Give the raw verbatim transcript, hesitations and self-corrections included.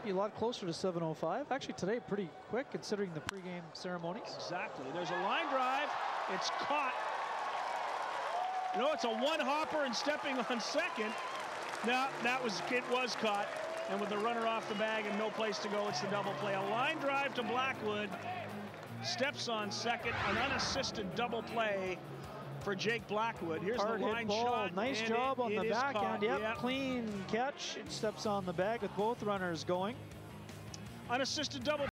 be a lot closer to seven oh five. Actually, today pretty quick considering the pregame ceremonies. Exactly. There's a line drive. It's caught. You know, it's a one-hopper and stepping on second. No, that was it was caught. And with the runner off the bag and no place to go, it's the double play. A line drive to Blackwood. Steps on second. An unassisted double play for Jake Blackwood. Here's Hard the line hit ball. shot. Nice and job it, on it the is backhand. caught. Yep, Yep, clean catch. It steps on the bag with both runners going. Unassisted double